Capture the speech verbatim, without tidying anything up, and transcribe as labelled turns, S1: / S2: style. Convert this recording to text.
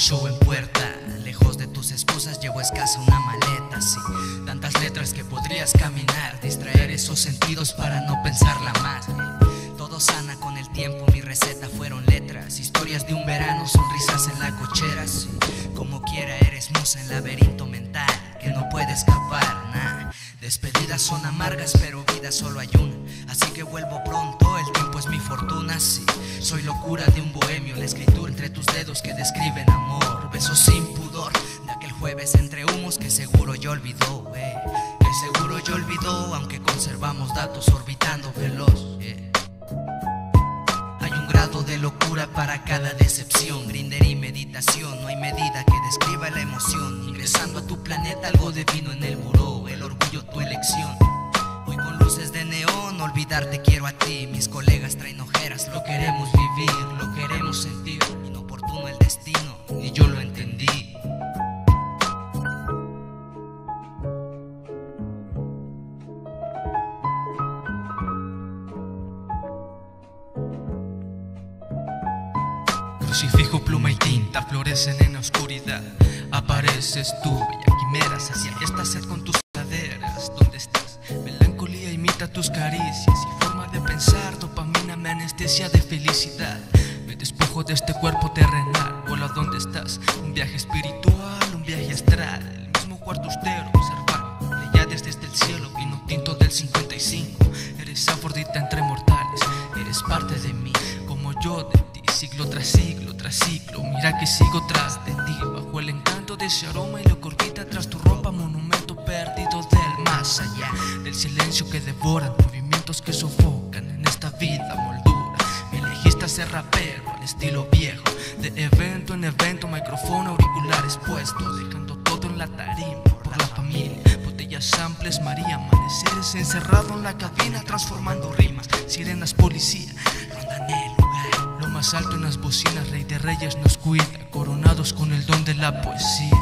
S1: show en puerta. Lejos de tus excusas llevo escasa una maleta, sí. Tantas letras que podrías caminar, distraer esos sentidos para no pensarla más. Todo sana con el tiempo, mi receta fueron letras. Historias de un verano, sonrisas en la cochera, sí. Como quiera eres musa en laberinto mental que no puede escapar, nah. Despedidas son amargas, pero vida solo hay una. Así que vuelvo pronto, el tiempo es mi fortuna, sí. Soy locura de un bohemio, la escritura entre tus dedos que describen amor. Besos sin pudor, de aquel jueves entre humos que seguro ya olvidó, eh. Que seguro ya olvidó, aunque conservamos datos orbitando veloz, eh. Hay un grado de locura para cada decepción, Grindr y meditación, no hay medida que describa la emoción. Ingresando a tu planeta algo divino en el buró, el orgullo tu elección. Hoy con luces de neón, olvidarte quiero a ti. Mis colegas traen ojeras, lo queremos vivir, lo queremos sentir. Inoportuno el destino, y yo lo entendí.
S2: Crucifijo, pluma y tinta florecen en la oscuridad. Apareces tú, bella quimera, sacia esta sed con tus laderas. ¿Dónde estás? Melancolía imita tus caricias y forma de pensar, dopamina me anestesia de felicidad. Me despojo de este cuerpo terrenal, vuelo a donde estás. Un viaje espiritual, un viaje astral. El mismo cuarto austero, observar pleiades desde el cielo, vino tinto del cincuenta y cinco. Eres Afrodita entre mortales, eres parte de mí, como yo de ti. Siglo tras siglo, tras ciclo, mira que sigo tras de ti. Bajo el encanto de ese aroma y lo que orbita tras tu ropa, monumento perdido del más allá. Del silencio que devoran, movimientos que sofocan en esta vida moldura. Me elegiste a ser rapero al estilo viejo, de evento en evento, micrófono, auriculares puestos, dejando todo en la tarima por la familia. Botellas samples, María, amaneceres encerrado en la cabina transformando rimas. Sirenas, policía, rondan el lugar. Lo más alto en las bocinas, rey de reyes nos cuida, coronados con el don de la poesía.